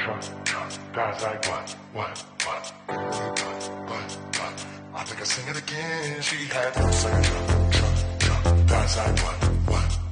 God's like what? I think I sing it again. She had to say, God's like what?